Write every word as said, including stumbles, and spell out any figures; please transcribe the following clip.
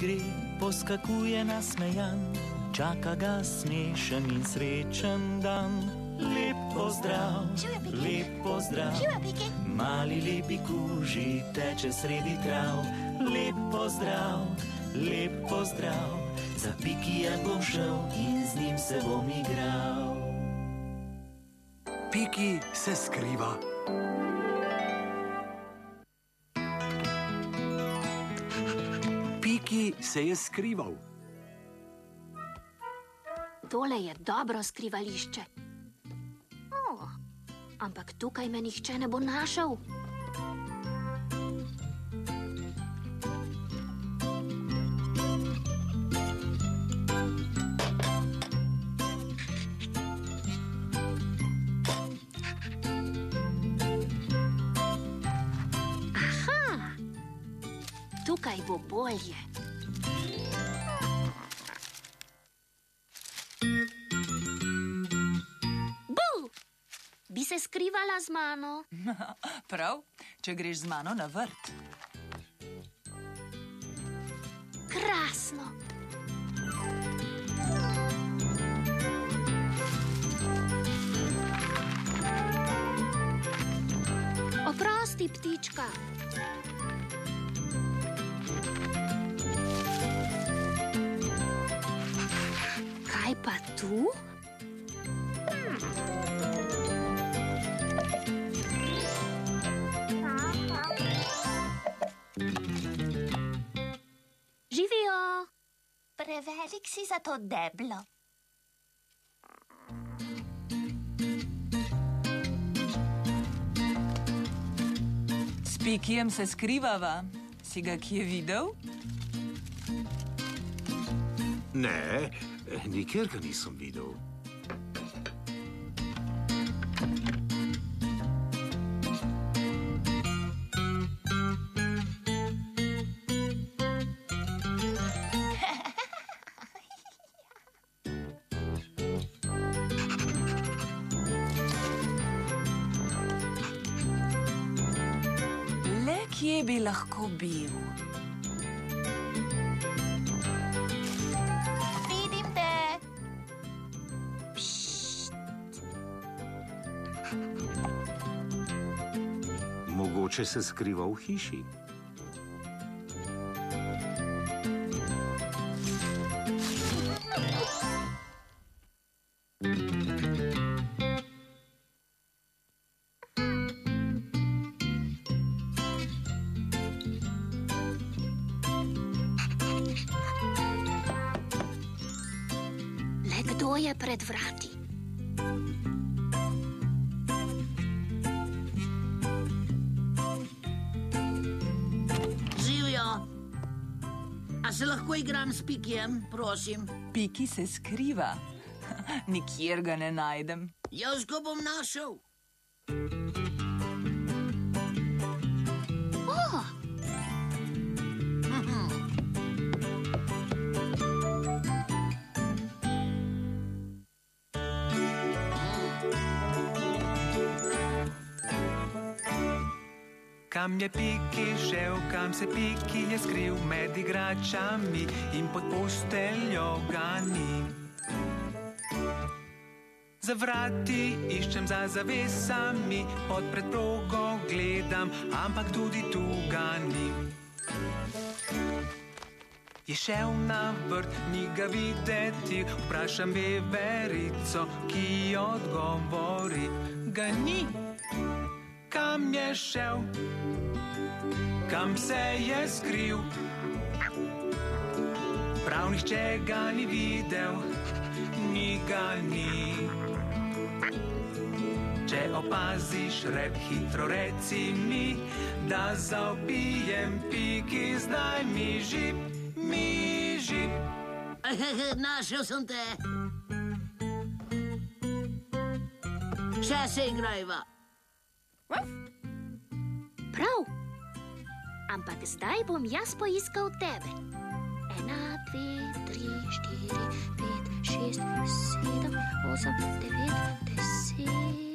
gre, poskakuje nasmejan, čaka ga smešen in srečen dan. Lep pozdrav, lep pozdrav, mali lepi kuži teče sredi trav. Lep pozdrav, lep pozdrav, za Pikija bom šel in z njim se bom igral. Piki se skriva. Piki se je skrival. Tole je dobro skrivališče. O, ampak tukaj me nihče ne bo našel. Aha, tukaj bo bolje. Bi se skrivala z mano? Prav, če greš z mano na vrt. Krasno! Oprosti, ptička. Kaj pa tu? Živijo! Prevelik si za to deblo. S Pikijem se skrivava. Si ga kje videl? Ne, nikjer ga nisem videl. Kje bi lahko bil? Vidim te. Pšt. Mogoče se skriva v hiši. Kdo je pred vrati? Živijo! A se lahko igram s Pikijem, prosim? Piki se skriva. Nikjer ga ne najdem. Jaz ga bom našel. O! Kam je Piki šel, kam se Piki je skril, med igračami in pod posteljo ga ni. Za vrati iščem, za zavesami, pod predprogo gledam, ampak tudi tu ga ni. Je šel na vrt, ni ga videti, vprašam veverico, ki odgovori, ga ni. Kam je šel? Kam se je skril? Prav nihče ga ni videl, ni ga ni. Če opaziš rep, hitro reci mi, da zaobijem Piki, zdaj mi žip, mi žip. Našel sem te. Še se igrajva. Prav. Ampak zdaj bom jaz poiskal tebe. Ena, dve, tri, štiri, pet, šest, sedem, osem, devet, deset...